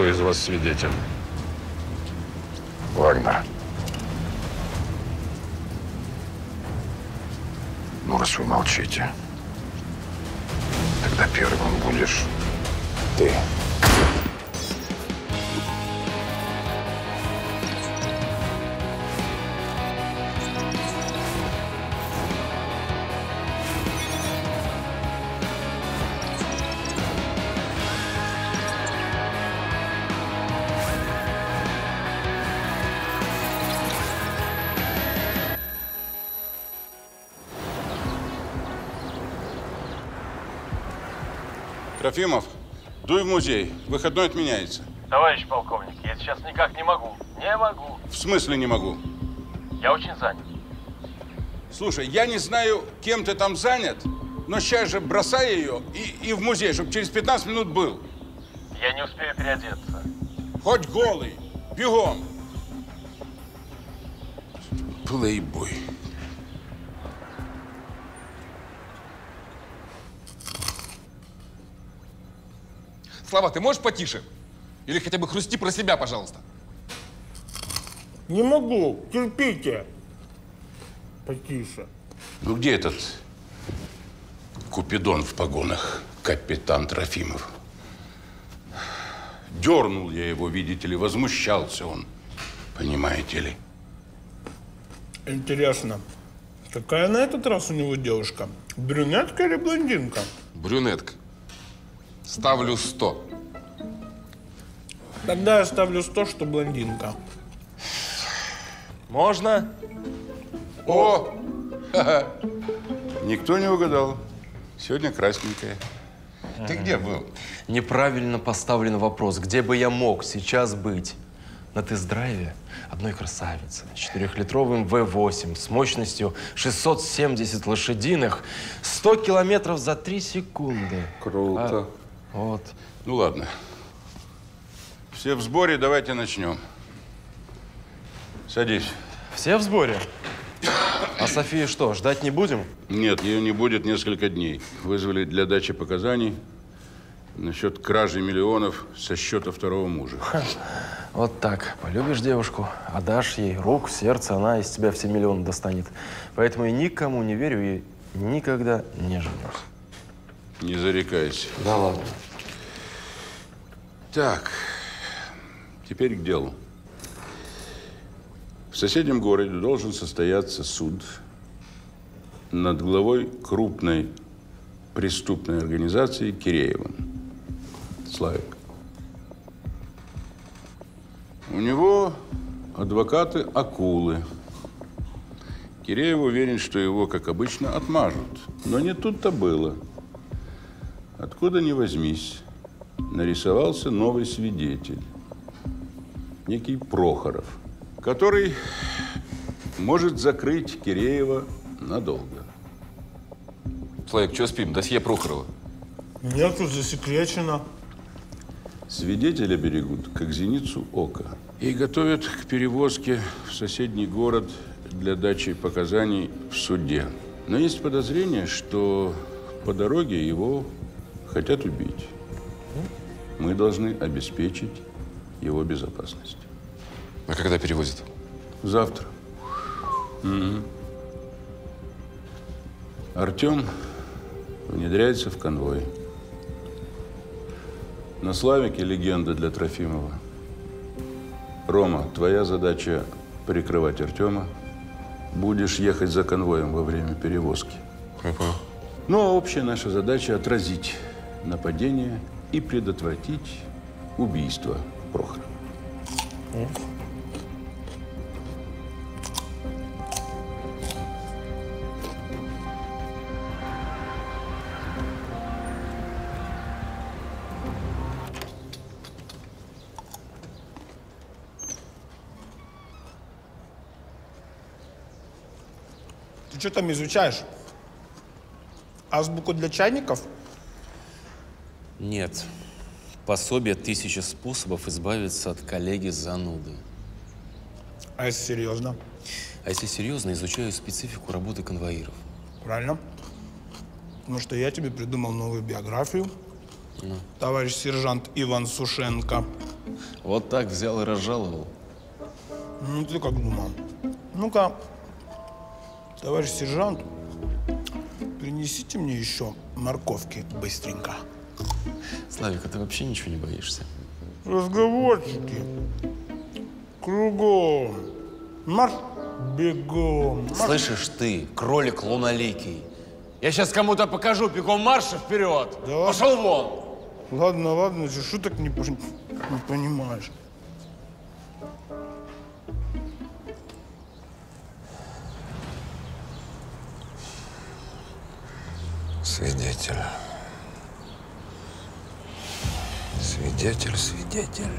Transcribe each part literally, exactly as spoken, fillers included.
кто из вас свидетель. Ладно. Ну, раз вы молчите, тогда первым будешь ты. Трофимов, дуй в музей. Выходной отменяется. Товарищ полковник, я сейчас никак не могу. Не могу. В смысле не могу? Я очень занят. Слушай, я не знаю, кем ты там занят, но сейчас же бросай ее и, и в музей, чтобы через пятнадцать минут был. Я не успею переодеться. Хоть голый. Бегом. Плейбой. Слава, ты можешь потише? Или хотя бы хрусти про себя, пожалуйста. Не могу. Терпите. Потише. Ну где этот Купидон в погонах, капитан Трофимов? Дернул я его, видите ли, возмущался он. Понимаете ли? Интересно, какая на этот раз у него девушка? Брюнетка или блондинка? Брюнетка. Ставлю сто. Тогда я ставлю сто, что блондинка. Можно? О! Ха-ха. Никто не угадал. Сегодня красненькая. Ты где был? Неправильно поставлен вопрос. Где бы я мог сейчас быть? На тест-драйве одной красавицы. Четырехлитровым вэ восемь с мощностью шестьсот семьдесят лошадиных. сто километров за три секунды. Круто. А, вот. Ну ладно. Все в сборе, давайте начнем. Садись. Все в сборе? А Софию что, ждать не будем? Нет, ее не будет несколько дней. Вызвали для дачи показаний насчет кражи миллионов со счета второго мужа. Ха. Вот так. Полюбишь девушку, отдашь ей руку, сердце, она из тебя все миллионы достанет. Поэтому я никому не верю и никогда не женюсь. Не зарекайся. Да ладно. Так, теперь к делу. В соседнем городе должен состояться суд над главой крупной преступной организации Киреевым. Славик. У него адвокаты акулы. Киреев уверен, что его, как обычно, отмажут. Но не тут-то было. Откуда ни возьмись, нарисовался новый свидетель. Некий Прохоров, который может закрыть Киреева надолго. Славик, что спим? Досье Прохорова. Нет, тут засекречено. Свидетеля берегут, как зеницу ока. И готовят к перевозке в соседний город для дачи показаний в суде. Но есть подозрение, что по дороге его хотят убить. Мы должны обеспечить его безопасность. А когда перевозят? Завтра. Угу. Артем внедряется в конвой. На Славике легенда для Трофимова. Рома, твоя задача прикрывать Артема. Будешь ехать за конвоем во время перевозки. Я понял. Ну, а общая наша задача – отразить нападение и предотвратить убийство Прохорова. Ты что там изучаешь? Азбуку для чайников? Нет. Пособие «Тысяча способов избавиться от коллеги-зануды». А если серьезно? А если серьезно, изучаю специфику работы конвоиров. Правильно. Потому что я тебе придумал новую биографию. Ну. Товарищ сержант Иван Сушенко. Вот так взял и разжаловал. Ну, ты как думал? Ну-ка, товарищ сержант, принесите мне еще морковки быстренько. Славик, а ты вообще ничего не боишься? Разговорчики. Кругом. Марш бегом. Марш. Слышишь ты, кролик луналикий? Я сейчас кому-то покажу, бегом марша вперед! Да Пошел вон! Ладно, ладно, ты шуток не, пош- не понимаешь. Свидетель. Свидетель, свидетель.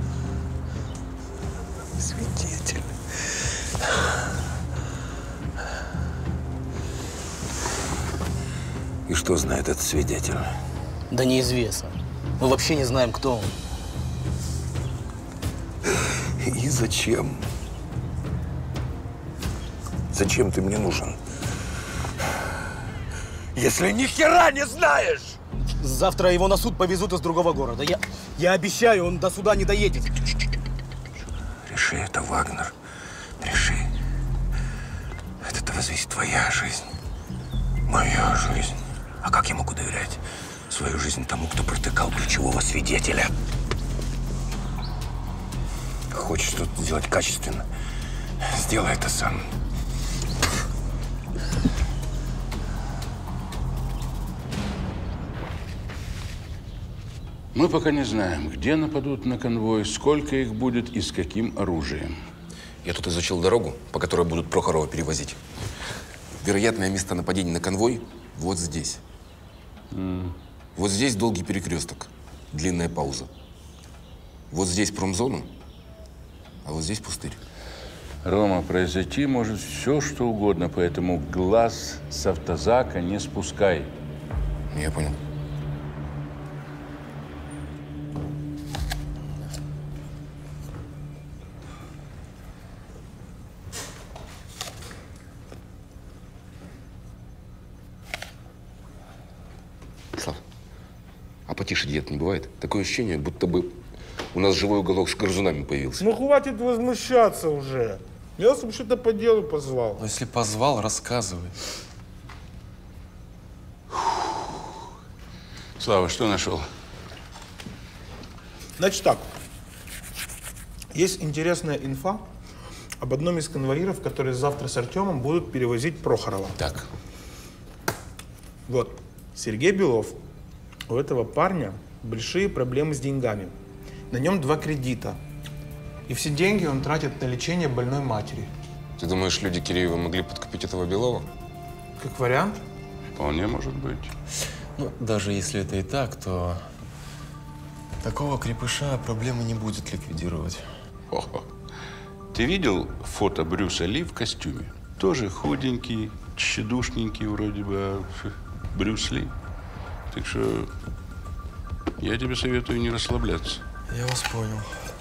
Свидетель. И что знает этот свидетель? Да неизвестно. Мы вообще не знаем, кто он. И зачем? Зачем ты мне нужен? Если ни хера не знаешь! Завтра его на суд повезут из другого города. Я, я обещаю, он до суда не доедет. Реши это, Вагнер. Реши. От этого зависит твоя жизнь. Моя жизнь. А как я могу доверять свою жизнь тому, кто протыкал ключевого свидетеля? Хочешь что-то сделать качественно? Сделай это сам. Мы пока не знаем, где нападут на конвой, сколько их будет и с каким оружием. Я тут изучил дорогу, по которой будут Прохорова перевозить. Вероятное место нападения на конвой вот здесь. Mm. Вот здесь долгий перекресток, длинная пауза. Вот здесь промзона, а вот здесь пустырь. Рома, произойти может все, что угодно, поэтому глаз с автозака не спускай. Я понял. Слав, а потише диет не бывает? Такое ощущение, будто бы у нас живой уголок с грызунами появился. Ну, хватит возмущаться уже. Я вас вообще-то по делу позвал. Ну, если позвал, рассказывай. Слава, что нашел? Значит так. Есть интересная инфа об одном из конвоиров, которые завтра с Артемом будут перевозить Прохорова. Так. Вот. Сергей Белов. У этого парня большие проблемы с деньгами. На нем два кредита. И все деньги он тратит на лечение больной матери. Ты думаешь, люди Киреева могли подкупить этого Белова? Как вариант? Вполне может быть. Ну, даже если это и так, то такого крепыша проблемы не будет ликвидировать. О-хо. Ты видел фото Брюса Ли в костюме? Тоже худенький, тщедушненький вроде бы, а Брюс Ли. Так что я тебе советую не расслабляться. Я вас понял.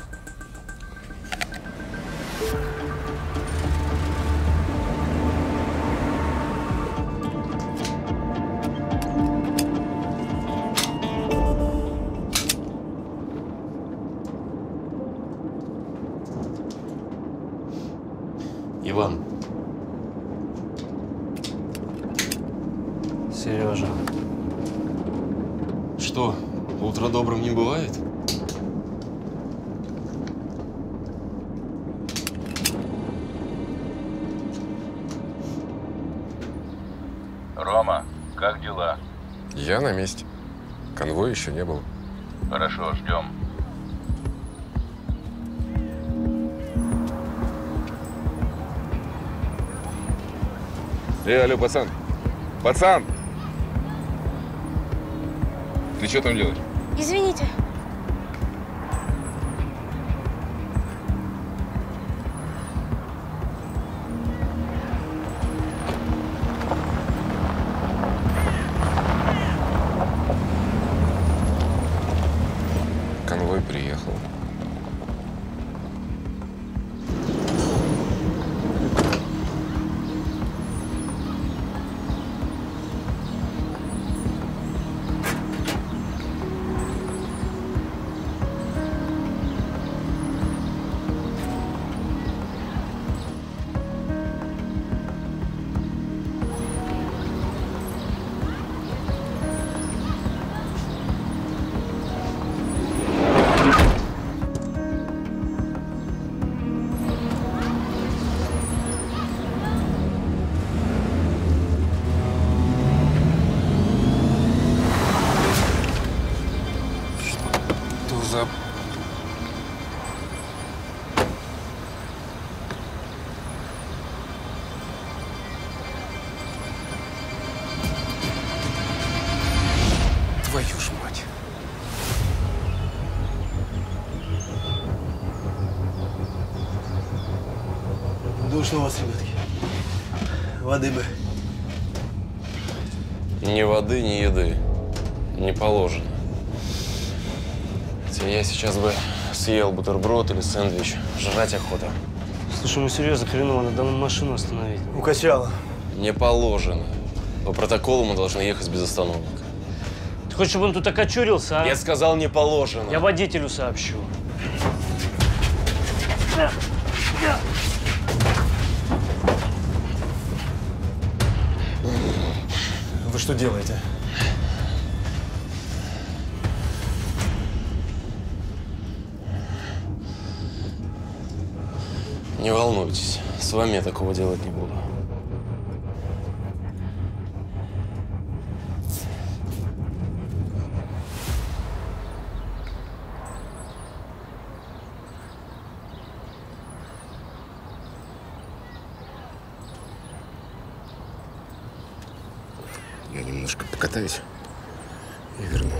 Иван. Сережа. Что, утро добрым не бывает? Рома, как дела? Я на месте. Конвоя еще не было. Хорошо, ждем. Эй, алло, пацан. Пацан! Ты что там делаешь? Извините. Конвой приехал. Душно у вас, ребятки. Воды бы. Ни воды, ни еды. Не положено. Хотя я сейчас бы съел бутерброд или сэндвич. Жрать охота. Слушай, ну серьезно, хреново, надо машину остановить. Укачало. Не положено. По протоколу мы должны ехать без остановок. Ты хочешь, чтобы он тут окочурился, а? Я сказал, не положено. Я водителю сообщу. Вы что делаете? Не волнуйтесь, с вами я такого делать не буду. Я немножко покатаюсь и верну.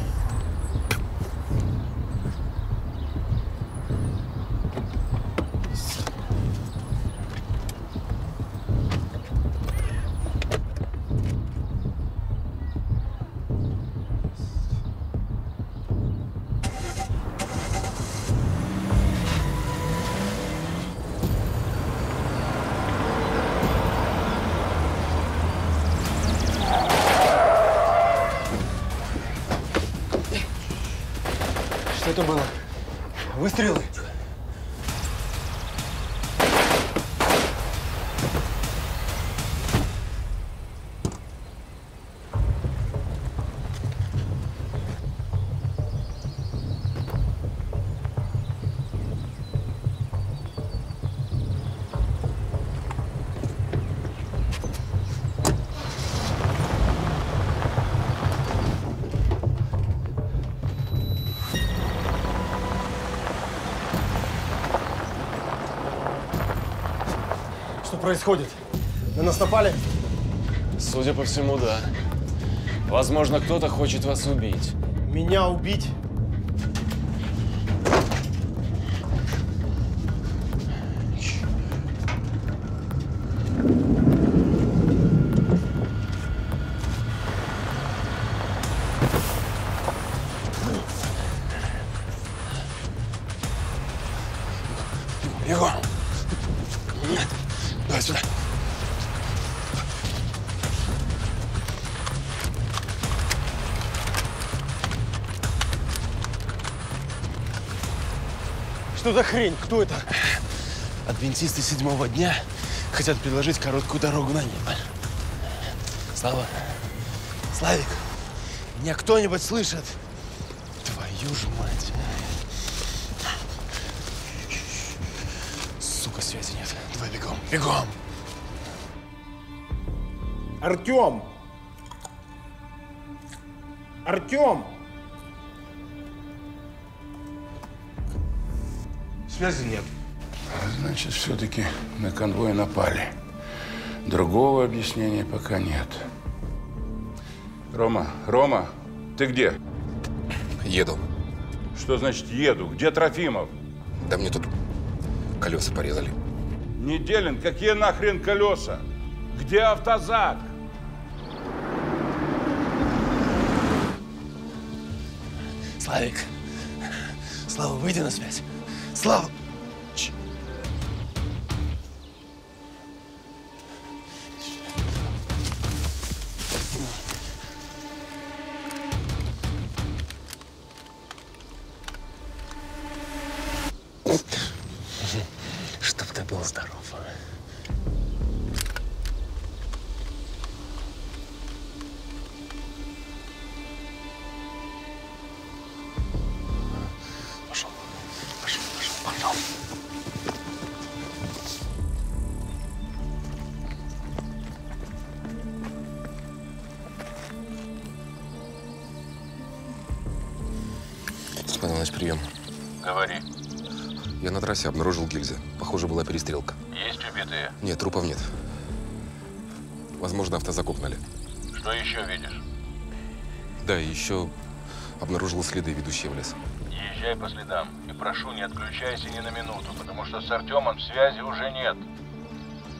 Что это было? Выстрелы? Что происходит? На нас напали? Судя по всему, да. Возможно, кто-то хочет вас убить. Меня убить? Бегом! Давай сюда. Что за хрень? Кто это? Адвентисты седьмого дня хотят предложить короткую дорогу на небо. Слава, Славик, меня кто-нибудь слышит? Твою ж мать. Сука, связи нет. Давай бегом, бегом. Артем! Артем! Связи нет. Значит, все-таки на конвой напали. Другого объяснения пока нет. Рома, Рома, ты где? Еду. Что значит еду? Где Трофимов? Да мне тут колеса порезали. Неделин, какие нахрен колеса? Где автозак? Славик, Слава, выйди на связь. Слава! Ч- Чтоб ты был здоров. Пошел, пошел, пошел, пошел. Степан Иванович, прием. Говори. Я на трассе обнаружил гильзы. Похоже, была перестрелка. Есть убитые? Нет, трупов нет. Возможно, автозак угнали. Что еще видишь? Да, и еще обнаружил следы, ведущие в лес. Езжай по следам. И прошу, не отключайся ни на минуту, потому что с Артемом связи уже нет.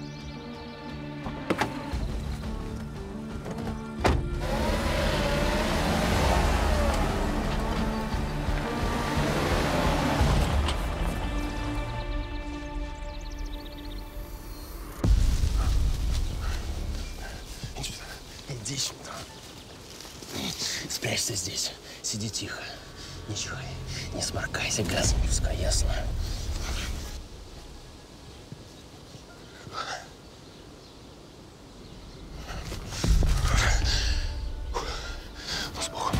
Иди сюда. Спрячься здесь. Сиди тихо. Не чихай, не сморкайся, газ не пускай, ясно? Ну, с Богом.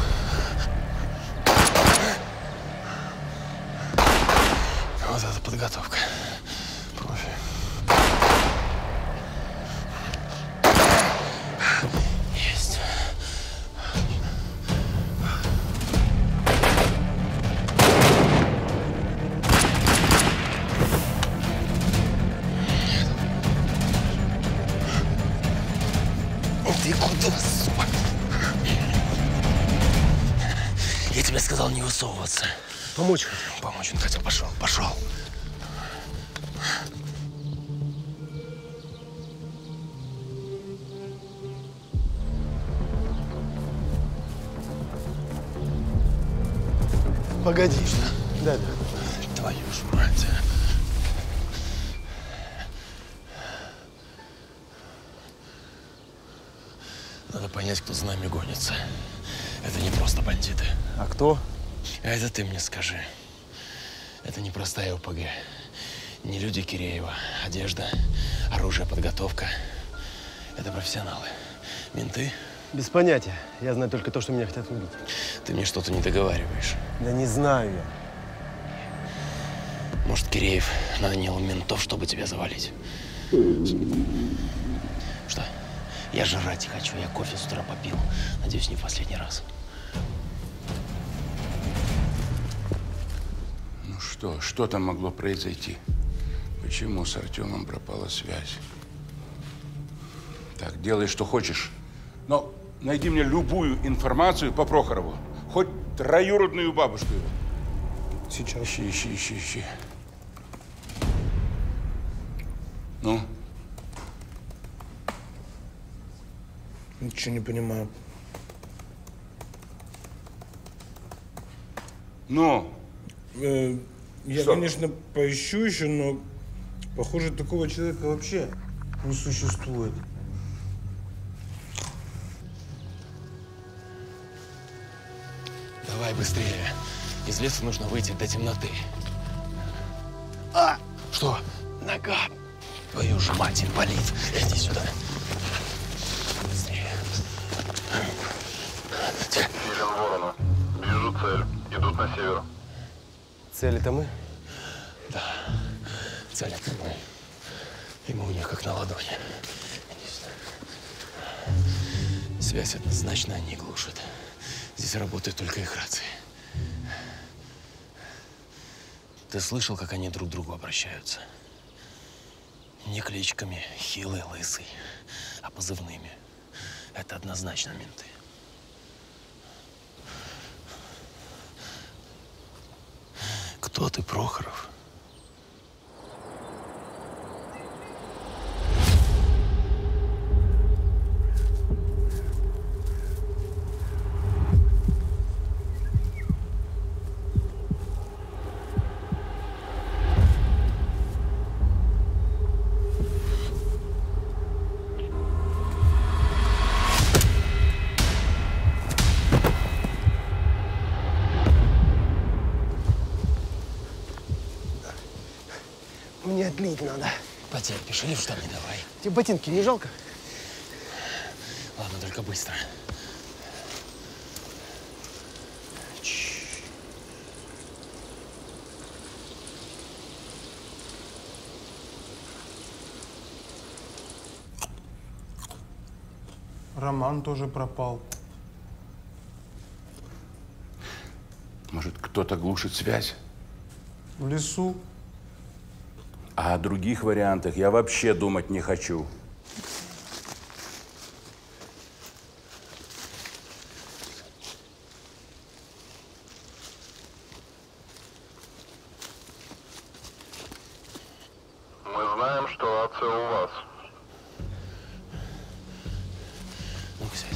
Вот это подготовка. Профи. Есть. Ты куда, сука? Я тебе сказал не высовываться. Помочь хотел. Помочь он хотел. Пошел, пошел. Погоди, что? Да, да. Твою ж мать. Надо понять, кто за нами гонится. Это не просто бандиты. А кто? А это ты мне скажи. Это не простая ОПГ. Не люди Киреева. Одежда, оружие, подготовка. Это профессионалы. Менты. Без понятия. Я знаю только то, что меня хотят убить. Ты мне что-то не договариваешь. Да не знаю я. Может, Киреев нанял ментов, чтобы тебя завалить? Что? Я жрать хочу. Я кофе с утра попил. Надеюсь, не в последний раз. Ну что, что там могло произойти? Почему с Артемом пропала связь? Так, делай, что хочешь. Но найди мне любую информацию по Прохорову. Хоть троюродную бабушку его. Сейчас. Ищи, ищи, ищи, ищи. Ну? Ничего не понимаю. Ну? Э, я, Что? конечно, поищу еще, но похоже, такого человека вообще не существует. Давай быстрее. Из леса нужно выйти до темноты. А! Что? Нога. Твою же мать, инвалид. Иди сюда. Быстрее. Филин Ворону. Вижу цель. Идут на север. Цель это мы? Да. Цель это мы. И мы у них как на ладони. Иди сюда. Связь однозначно они глушат. Здесь работают только их рации. Ты слышал, как они друг к другу обращаются? Не кличками Хилый, Лысый, а позывными. Это однозначно менты. Кто ты, Прохоров? Мне отлить надо. Потерпишь или в штаны давай. Тебе ботинки не жалко? Ладно, только быстро. Чш. Роман тоже пропал. Может, кто-то глушит связь? В лесу. А о других вариантах я вообще думать не хочу. Мы знаем, что рация у вас. Ну-ка, сядь.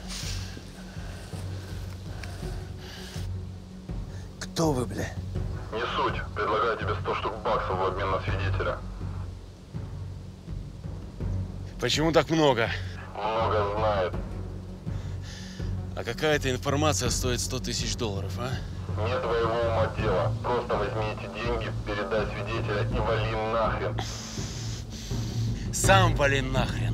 Кто вы, бля? Не суть. Предлагаю тебе сто штук баксов в обмен на свидетеля. Почему так много? Много знает. А какая-то информация стоит сто тысяч долларов, а? Не твоего ума дело. Просто возьми эти деньги, передай свидетеля и вали нахрен. Сам вали нахрен.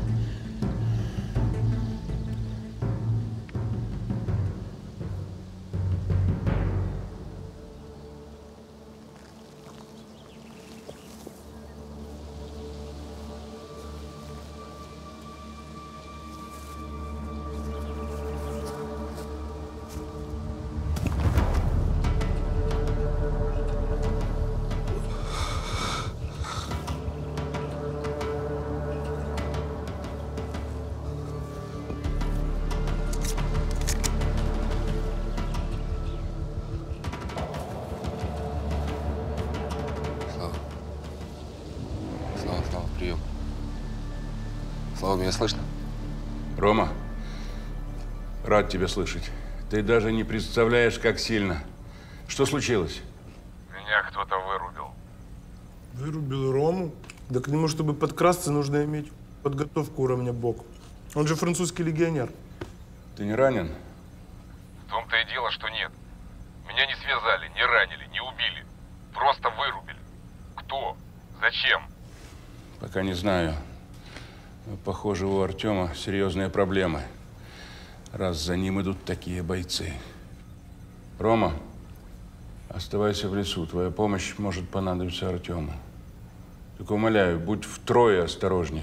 Слава, меня слышно? Рома, рад тебя слышать. Ты даже не представляешь, как сильно. Что случилось? Меня кто-то вырубил. Вырубил Рому? Да к нему, чтобы подкрасться, нужно иметь подготовку уровня бок. Он же французский легионер. Ты не ранен? В том-то и дело, что нет. Меня не связали, не ранили, не убили. Просто вырубили. Кто? Зачем? Пока не знаю. Но, похоже, у Артема серьезные проблемы, раз за ним идут такие бойцы. Рома, оставайся в лесу. Твоя помощь может понадобиться Артему. Только умоляю, будь втрое осторожней.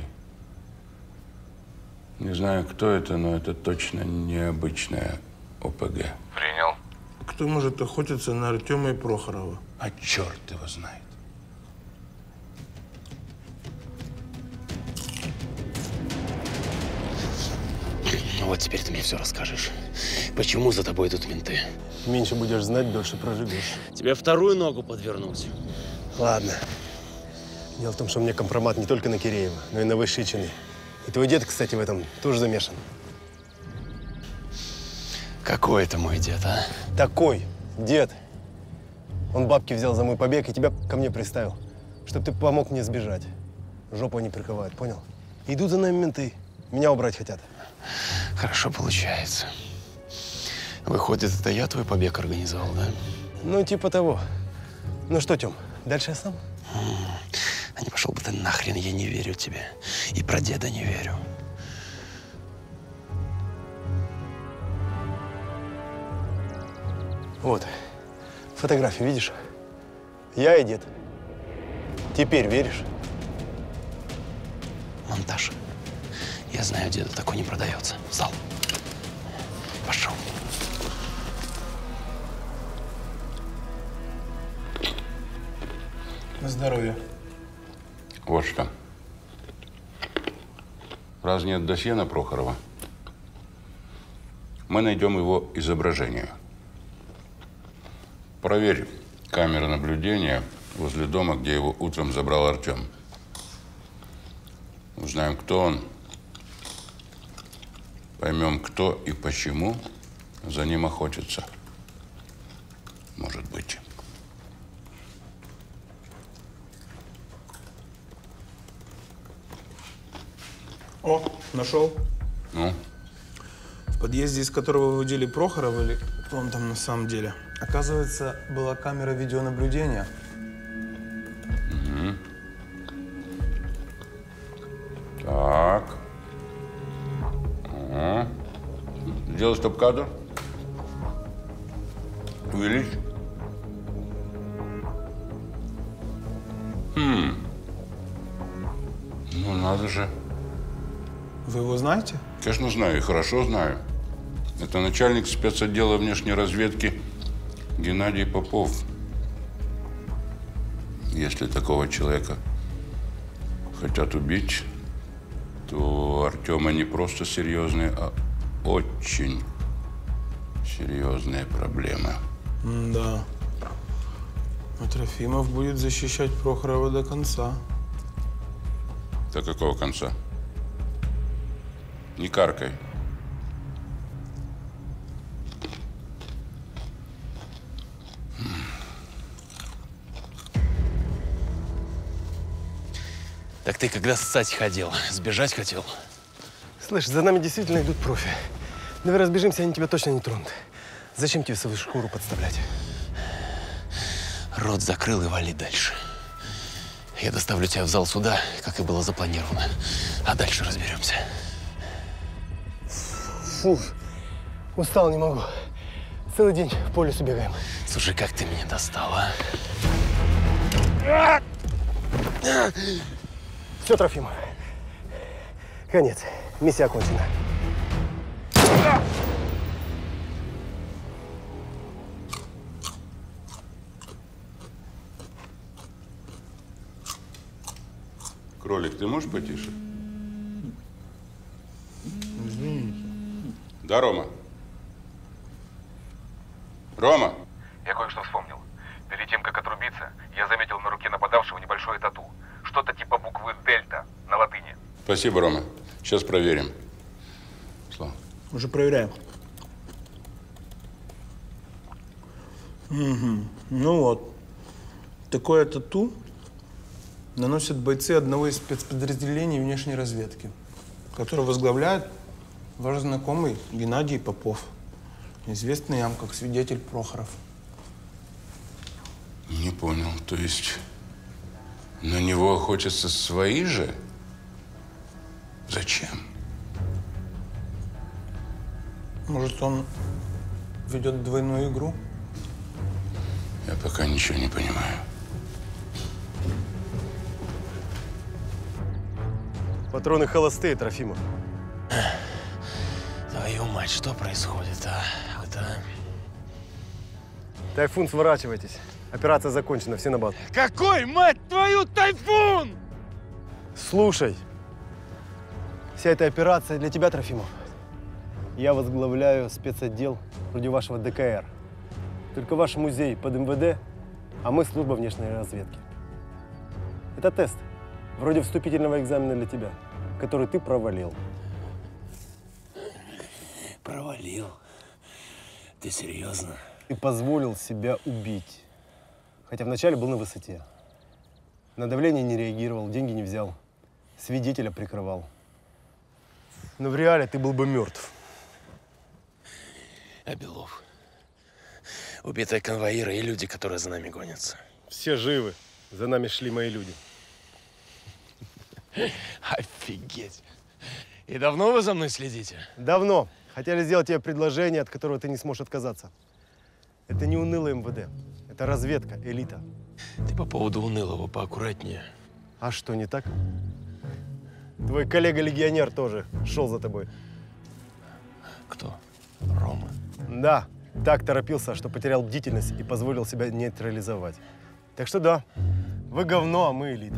Не знаю, кто это, но это точно необычная ОПГ. Принял. Кто может охотиться на Артема и Прохорова? А черт его знает. Ну вот теперь ты мне все расскажешь. Почему за тобой идут менты? Меньше будешь знать, дольше проживешь. Тебе вторую ногу подвернуть. Ладно. Дело в том, что у меня компромат не только на Киреева, но и на высшие чины. И твой дед, кстати, в этом тоже замешан. Какой это мой дед, а? Такой дед. Он бабки взял за мой побег и тебя ко мне приставил, чтобы ты помог мне сбежать. Жопу они прикрывают, понял? Идут за нами менты. Меня убрать хотят. Хорошо получается. Выходит, это я твой побег организовал, да? Ну, типа того. Ну что, Тём, дальше я сам? А не пошел бы ты нахрен, я не верю тебе. И про деда не верю. Вот. Фотографию видишь? Я и дед. Теперь веришь? Монтаж. Я знаю, деда такой не продается. В зал. Пошел. На здоровье. Вот что. Раз нет досье на Прохорова, мы найдем его изображение. Проверь камеры наблюдения возле дома, где его утром забрал Артем. Узнаем, кто он. Поймем, кто и почему за ним охотится. Может быть. О, нашел. Ну? В подъезде, из которого вы выводили Прохорова, или кто он там на самом деле, оказывается, была камера видеонаблюдения. Угу. Так. Ага. Сделай стоп-кадр. Увеличь. Хм. Ну, надо же. Вы его знаете? Конечно, знаю и хорошо знаю. Это начальник спецотдела внешней разведки Геннадий Попов. Если такого человека хотят убить, то у Артема не просто серьезные, а очень серьезные проблемы. Да. А Трофимов будет защищать Прохорова до конца. До какого конца? Не каркай. Так ты когда ссать ходил, сбежать хотел? Слышь, за нами действительно идут профи. Давай разбежимся, они тебя точно не тронут. Зачем тебе свою шкуру подставлять? Рот закрыл и вали дальше. Я доставлю тебя в зал суда, как и было запланировано. А дальше разберемся. Фу, устал, не могу. Целый день по лесу бегаем. Слушай, как ты меня достал, а? Все, Трофим. Конец. Миссия окончена. Кролик, ты можешь потише? Извините. Да, Рома? Рома! Я кое-что вспомнил. Перед тем, как отрубиться, я заметил на руке нападавшего небольшое тату. Что-то типа буквы «Дельта» на латыни. Спасибо, Рома. Сейчас проверим. Слава. Уже проверяем. Угу. Ну вот. Такое тату наносят бойцы одного из спецподразделений внешней разведки, который возглавляет ваш знакомый Геннадий Попов, известный нам как свидетель Прохоров. Не понял. То есть на него охотятся свои же? Зачем? Может, он ведет двойную игру? Я пока ничего не понимаю. Патроны холостые, Трофимов. Твою мать, что происходит, а? Это... Тайфун, сворачивайтесь. Операция закончена, все на базу. Какой, мать твою, тайфун? Слушай, вся эта операция для тебя, Трофимов. Я возглавляю спецотдел вроде вашего Дэ Ка Эр. Только ваш музей под Эм Вэ Дэ, а мы служба внешней разведки. Это тест, вроде вступительного экзамена для тебя, который ты провалил. Провалил? Ты серьезно? Ты позволил себя убить. Хотя вначале был на высоте. На давление не реагировал, деньги не взял. Свидетеля прикрывал. Но в реале ты был бы мертв. А Белов? Убитые конвоиры и люди, которые за нами гонятся. Все живы. За нами шли мои люди. Офигеть. И давно вы за мной следите? Давно. Хотели сделать тебе предложение, от которого ты не сможешь отказаться. Это не унылый Эм Вэ Дэ. Это разведка, элита. Ты по поводу унылого поаккуратнее. А что, не так? Твой коллега-легионер тоже шел за тобой. Кто? Рома? Да. Так торопился, что потерял бдительность и позволил себя нейтрализовать. Так что да, вы говно, а мы элита.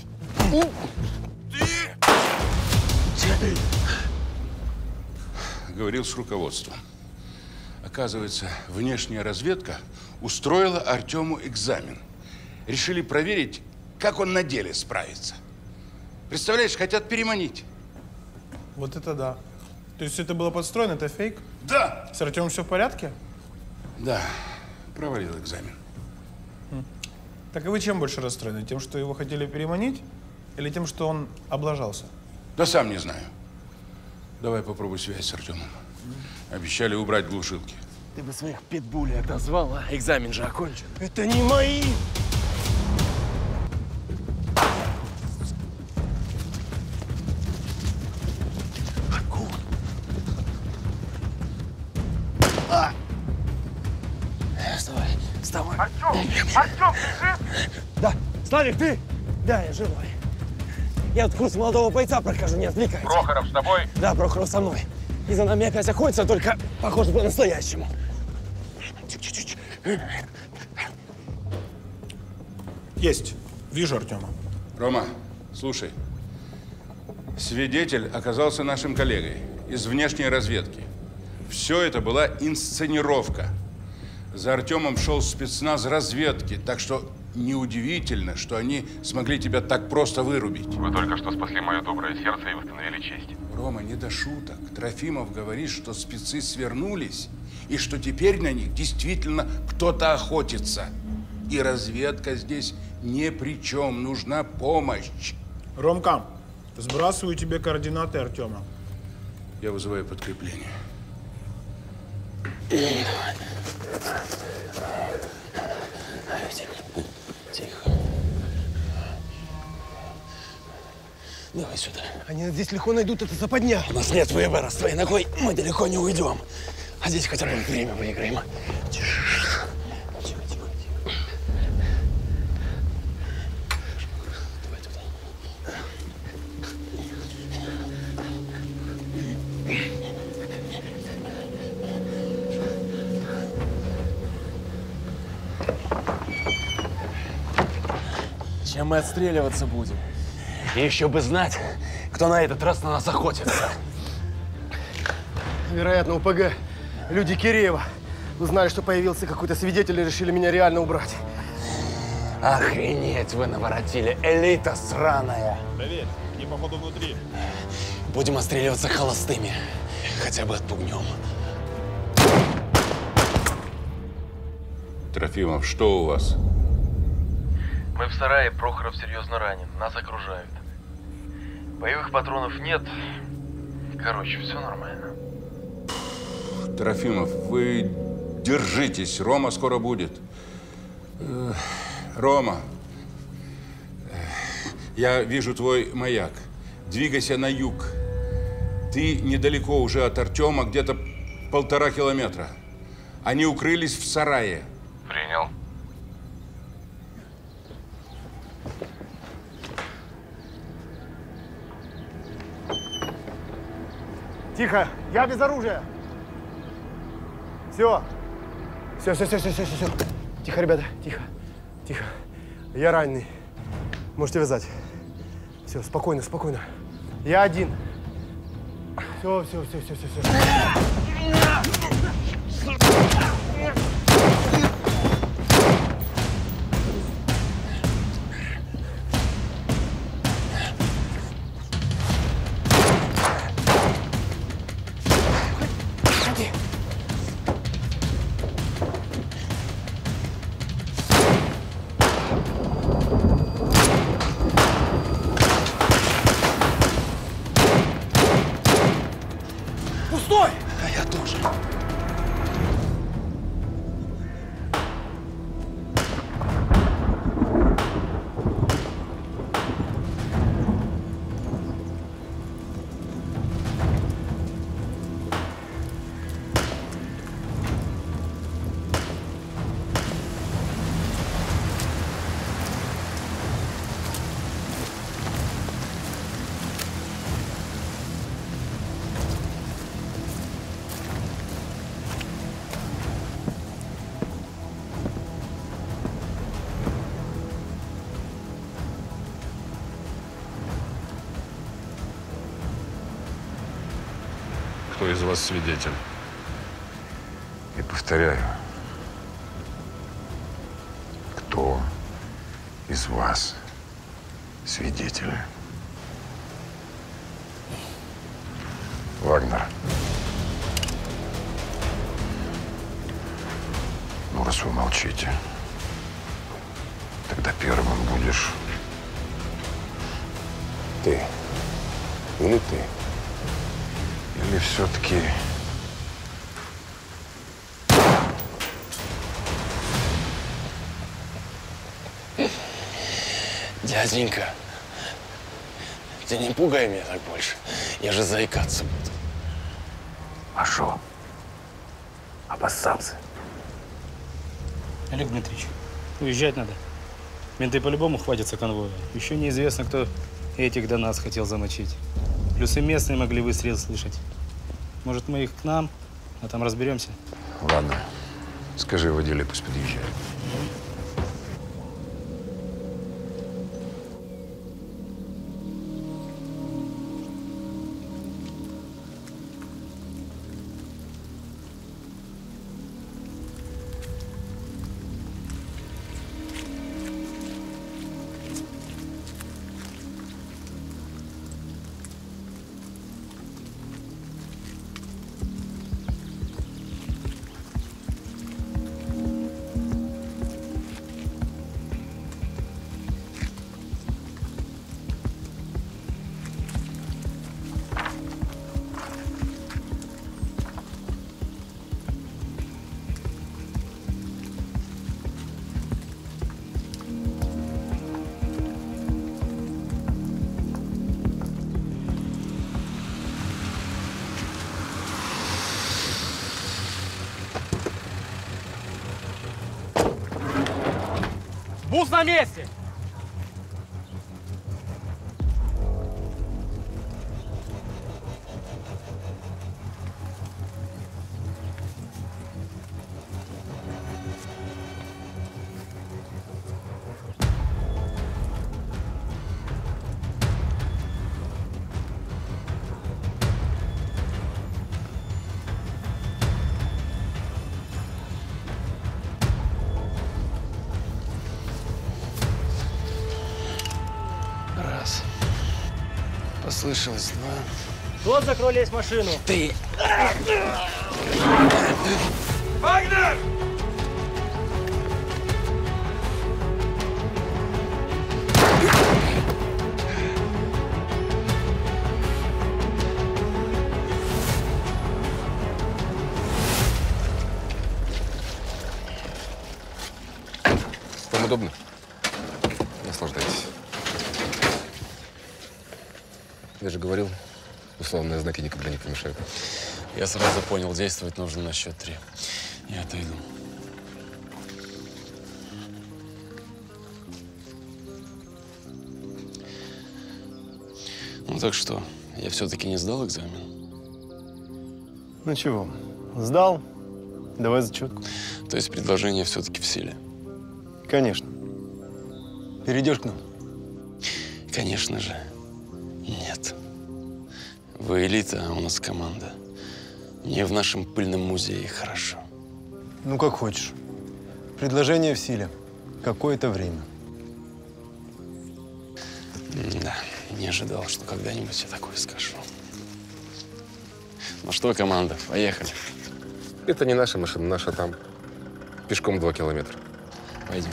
Говорил с руководством. Оказывается, внешняя разведка устроила Артему экзамен. Решили проверить, как он на деле справится. Представляешь, хотят переманить. Вот это да. То есть это было подстроено, это фейк? Да. С Артемом все в порядке? Да, провалил экзамен. Так и вы чем больше расстроены? Тем, что его хотели переманить? Или тем, что он облажался? Да сам не знаю. Давай попробуй связь с Артемом. Обещали убрать глушилки. Ты бы своих питбулей отозвал, а? Экзамен же окончен. Это не мои! Вставай, вставай. Артем! Артем, ты жив? Да. Славик, ты? Да, я живой. Я вот курс молодого бойца прохожу, не отвлекайся. Прохоров с тобой? Да, Прохоров со мной. И за нами опять охотятся, только, похоже, по-настоящему. Есть. Вижу Артема. Рома, слушай. Свидетель оказался нашим коллегой из внешней разведки. Все это была инсценировка. За Артемом шел спецназ разведки, так что неудивительно, что они смогли тебя так просто вырубить. Вы только что спасли мое доброе сердце и восстановили честь. Рома, не до шуток. Трофимов говорит, что спецы свернулись, и что теперь на них действительно кто-то охотится. И разведка здесь ни при чем. Нужна помощь. Ромка, сбрасываю тебе координаты Артема. Я вызываю подкрепление. Тихо. Давай сюда. Они нас здесь легко найдут, это западня. У нас нет выбора. С твоей ногой мы далеко не уйдем. А здесь хотя бы время выиграем. Тише. Тихо, тихо, тихо. Давай туда. Чем мы отстреливаться будем? И еще бы знать, кто на этот раз на нас охотится. Вероятно, УПГ. Люди Киреева. Узнали, что появился какой-то свидетель и решили меня реально убрать. Охренеть вы наворотили. Элита сраная. Проверь, не походу внутри. Будем отстреливаться холостыми. Хотя бы отпугнем. Трофимов, что у вас? Мы в сарае, Прохоров серьезно ранен. Нас окружают. Боевых патронов нет. Короче, все нормально. Трофимов, вы держитесь. Рома скоро будет. Э, Рома, я вижу твой маяк. Двигайся на юг. Ты недалеко уже от Артема, где-то полтора километра. Они укрылись в сарае. Принял. Тихо, я без оружия. Все. Все, все, все, все, все, все. Тихо, ребята, тихо, тихо. Я раненый. Можете вязать. Все, спокойно, спокойно. Я один. Все, все, все, все, все, все. Пустой! А я тоже. Кто из вас свидетель? И повторяю, кто из вас свидетели? Вагнер. Ну, раз вы молчите, тогда первым будешь ты. Или ты. Или все-таки Дяденька, ты не пугай меня так больше. Я же заикаться буду. А шо? Обоссался. Олег Дмитриевич, уезжать надо. Менты по-любому хватятся конвоя. Еще неизвестно, кто этих до нас хотел замочить. Плюс и местные могли выстрел слышать. Может, мы их к нам, а там разберемся? Ладно. Скажи водиле, пусть подъезжает. Бус на месте! Раз. Послышалось два. Вот закрой лезь в машину. Ты. Вагнер! Вам удобно? Наслаждайтесь. Я же говорил, условные знаки никогда не помешают. Я сразу понял, действовать нужно на счет три. Я отойду. Ну так что, я все-таки не сдал экзамен? Ну чего, сдал? Давай зачетку. То есть предложение все-таки в силе? Конечно. Перейдешь к нам? Конечно же. Нет. Вы элита, а у нас команда. Мне в нашем пыльном музее хорошо. Ну, как хочешь. Предложение в силе. Какое-то время. Да, не ожидал, что когда-нибудь я такое скажу. Ну что, команда, поехали. Это не наша машина, наша там. Пешком два километра. Пойдем.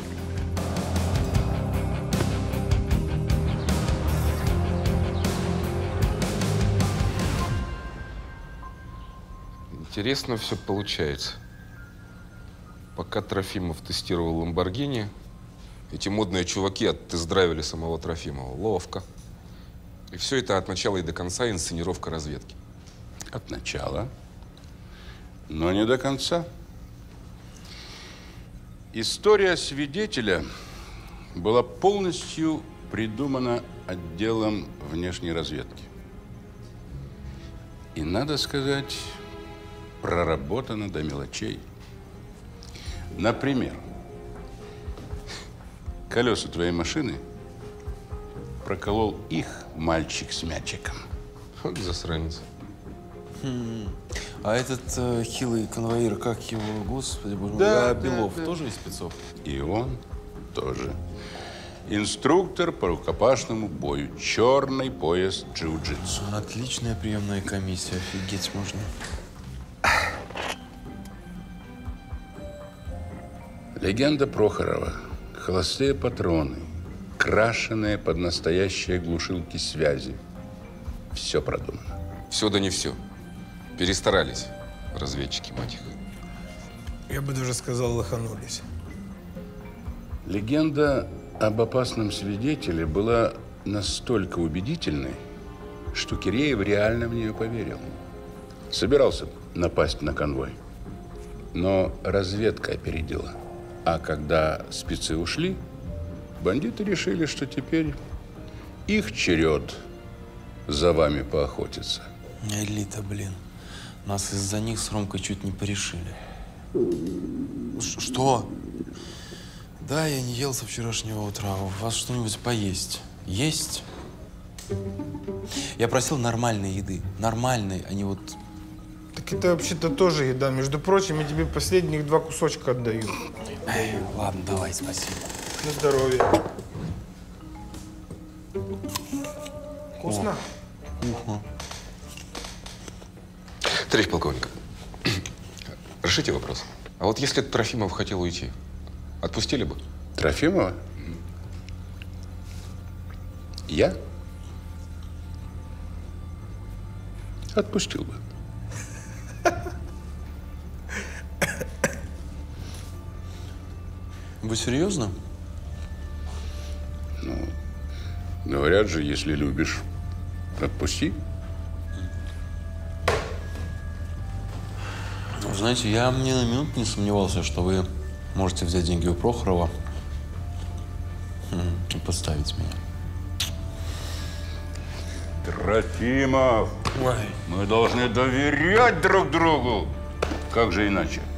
Интересно все получается. Пока Трофимов тестировал Ламборгини, эти модные чуваки оттест-драйвили самого Трофимова. Ловко. И все это от начала и до конца инсценировка разведки. От начала, но не до конца. История свидетеля была полностью придумана отделом внешней разведки. И, надо сказать, проработана до мелочей. Например, колеса твоей машины проколол их мальчик с мячиком. Вот засранец. Хм. А этот э, хилый конвоир, как его, господи, боже мой, Да, а да, Белов да. тоже из спецов? И он тоже. Инструктор по рукопашному бою. Черный пояс джиу-джитсу. Отличная приемная комиссия, офигеть можно. Легенда Прохорова. Холостые патроны, крашеные под настоящие глушилки связи. Все продумано. Все да не все. Перестарались разведчики, мать их. Я бы даже сказал, лоханулись. Легенда об опасном свидетеле была настолько убедительной, что Киреев реально в нее поверил. Собирался напасть на конвой, но разведка опередила. А когда спецы ушли, бандиты решили, что теперь их черед за вами поохотиться. Элита, блин. Нас из-за них с Ромкой чуть не порешили. Ш- Что? Да, я не ел со вчерашнего утра. У вас что-нибудь поесть? Есть? Я просил нормальной еды. Нормальной, а не вот… Так это вообще-то тоже еда. Между прочим, я тебе последних два кусочка отдаю. Эй, ладно, давай, спасибо. На здоровье. Вкусно? Вкусно. Товарищ полковник, решите вопрос. А вот если Трофимов хотел уйти, отпустили бы? Трофимова? Я? Отпустил бы. Вы серьезно? Ну, говорят же, если любишь, отпусти. Вы знаете, я ни на минуту не сомневался, что вы можете взять деньги у Прохорова И подставить меня. Трофимов, Ой. мы должны доверять друг другу. Как же иначе?